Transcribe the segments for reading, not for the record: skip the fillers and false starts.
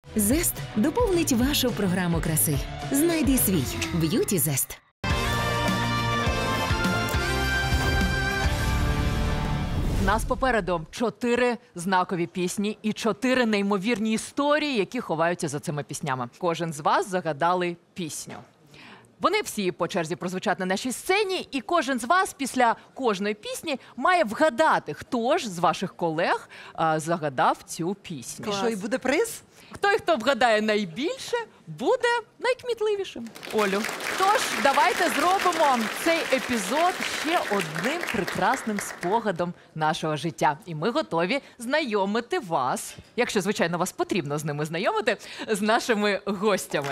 Зест доповнить вашу програму краси. Знайди свій Б'юті Зест. У нас попереду 4 знакові пісні і 4 неймовірні історії, які ховаються за цими піснями. Кожен з вас загадали пісню. Вони всі по черзі прозвучать на нашій сцені, і кожен з вас після кожної пісні має вгадати, хто ж з ваших колег загадав цю пісню. І що, і буде приз? Хто вгадає найбільше, буде найкмітливішим. Олю. Тож, давайте зробимо цей епізод ще одним прекрасним спогадом нашого життя. І ми готові знайомити вас, якщо, звичайно, вас потрібно з ними знайомити, з нашими гостями.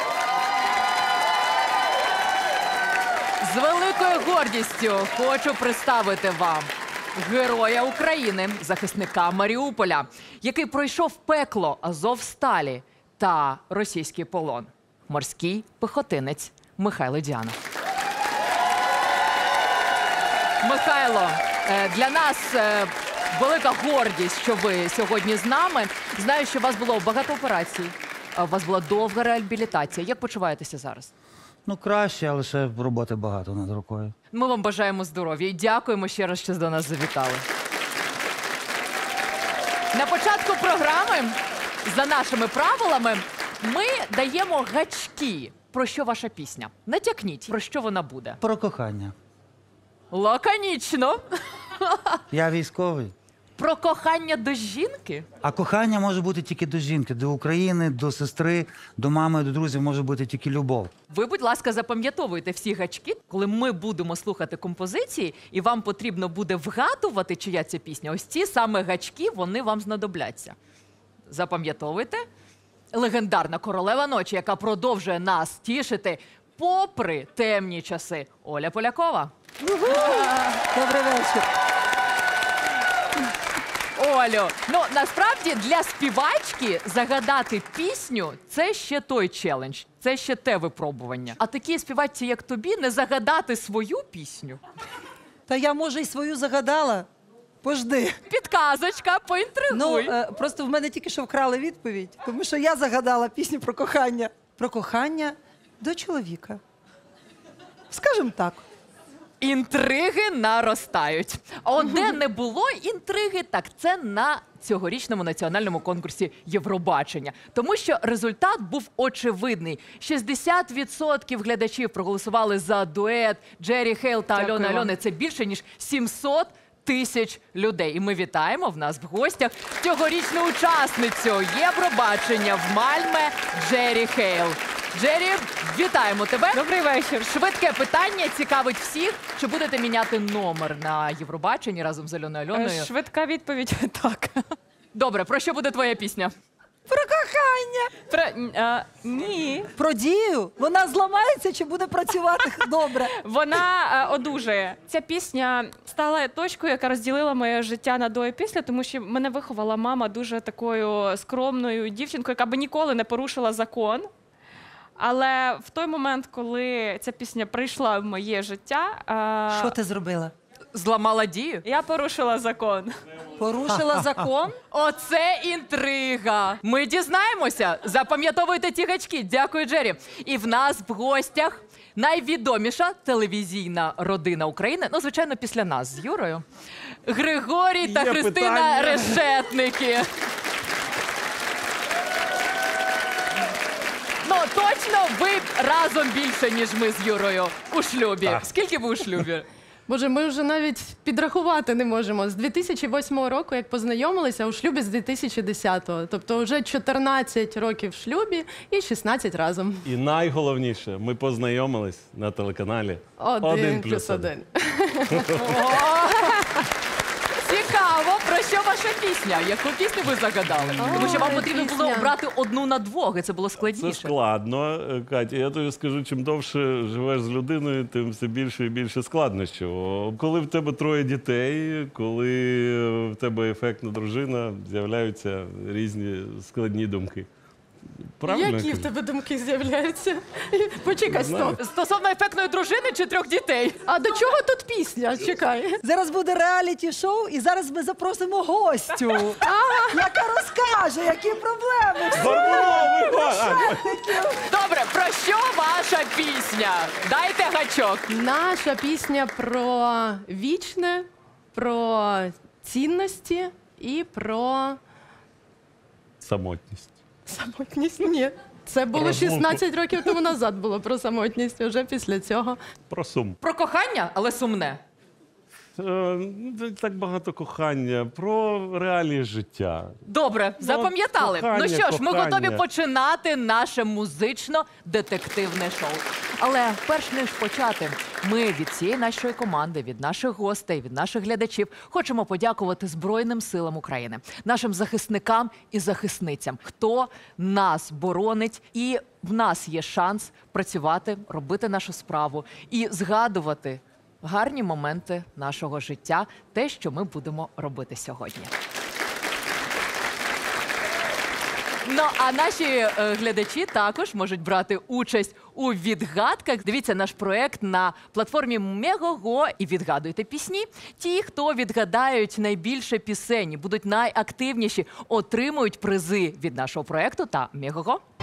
З великою гордістю хочу представити вам героя України, захисника Маріуполя, який пройшов пекло Азовсталі та російський полон. Морський піхотинець Михайло Діанов. Михайло, для нас велика гордість, що ви сьогодні з нами. Знаю, що у вас було багато операцій, у вас була довга реабілітація. Як почуваєтеся зараз? Ну, краще, але ще роботи багато над рукою. Ми вам бажаємо здоров'я і дякуємо ще раз, що до нас завітали. На початку програми, за нашими правилами, ми даємо гачки. Про що ваша пісня? Натякніть, про що вона буде. Про кохання. Лаконічно. Я військовий. Про кохання до жінки? А кохання може бути тільки до жінки, до України, до сестри, до мами, до друзів може бути тільки любов. Ви, будь ласка, запам'ятовуйте всі гачки, коли ми будемо слухати композиції, і вам потрібно буде вгадувати, чия ця пісня. Ось ці саме гачки, вони вам знадобляться. Запам'ятовуйте. Легендарна королева ночі, яка продовжує нас тішити попри темні часи. Оля Полякова. Добрий вечір. Олю, ну насправді для співачки загадати пісню – це ще той челендж, це ще те випробування. А такій співачці, як тобі, не загадати свою пісню? Та я, може, і свою загадала. Пожди. Підказочка, поінтригуй. Ну, просто в мене тільки що вкрали відповідь, тому що я загадала пісню про кохання. Про кохання до чоловіка. Скажем так. Інтриги наростають. А от де не було інтриги, так це на цьогорічному національному конкурсі Євробачення. Тому що результат був очевидний. 60% глядачів проголосували за дует Джері Хейл та Альони Альони. Це більше, ніж 700 тисяч людей. І ми вітаємо в нас в гостях цьогорічну учасницю Євробачення в Мальме Джері Хейл. Джері, вітаємо тебе. Добрий вечір. Швидке питання, цікавить всіх. Чи будете міняти номер на Євробаченні разом з Альоною Альоною? Швидка відповідь – так. Добре, про що буде твоя пісня? Про кохання. Ні. Про дію. Вона зламається чи буде працювати добре? Вона одужає. Ця пісня стала точкою, яка розділила моє життя на до і після, тому що мене виховала мама дуже такою скромною дівчинкою, яка би ніколи не порушила закон. Але в той момент, коли ця пісня прийшла в моє життя... Що ти зробила? Зламала дію? Я порушила закон. Порушила закон? Оце інтрига. Ми дізнаємося. Запам'ятовуйте ті гачки. Дякую, Джері. І в нас в гостях найвідоміша телевізійна родина України. Ну, звичайно, після нас з Юрою. Григорій та Христина Решетники. Ну, точно ви разом більше, ніж ми з Юрою у шлюбі. Так. Скільки ви у шлюбі? Боже, ми вже навіть підрахувати не можемо. З 2008 року, як познайомилися, у шлюбі з 2010-го. Тобто вже 14 років в шлюбі і 16 разом. І найголовніше, ми познайомились на телеканалі 1+1. Цікаво, про що ваша пісня? Яку пісню ви загадали? Тому що вам потрібно було обрати одну на двох, і це було складніше. Це складно, Катя. Я тобі скажу, чим довше живеш з людиною, тим все більше і більше складнощів. Коли в тебе 3 дітей, коли в тебе ефектна дружина, з'являються різні складні думки. Правильно? Які в тебе думки з'являються? Почекай, стоп. Стосовно ефектної дружини чи 3 дітей? А до чого тут пісня? Чекай. Зараз буде реаліті-шоу, і зараз ми запросимо гостю, яка розкаже, які проблеми. Добре, про що ваша пісня? Дайте гачок. Наша пісня про вічне, про цінності і про Самотність. самотність. Ні. Це було Розлуку. 16 років тому назад було про самотність, вже після цього. Про сум. Про кохання, але сумне. Так багато кохання, про реалії життя. Добре, запам'ятали. кохання, Ну що ж, ми кохання. готові починати наше музично-детективне шоу. Але перш ніж почати, ми від цієї нашої команди, від наших гостей, від наших глядачів хочемо подякувати Збройним силам України, нашим захисникам і захисницям, хто нас боронить, і в нас є шанс працювати, робити нашу справу і згадувати гарні моменти нашого життя, те, що ми будемо робити сьогодні. Ну, а наші глядачі також можуть брати участь у відгадках. Дивіться наш проект на платформі Мегого і відгадуйте пісні. Ті, хто відгадають найбільше пісень, будуть найактивніші, отримують призи від нашого проекту та Мегого.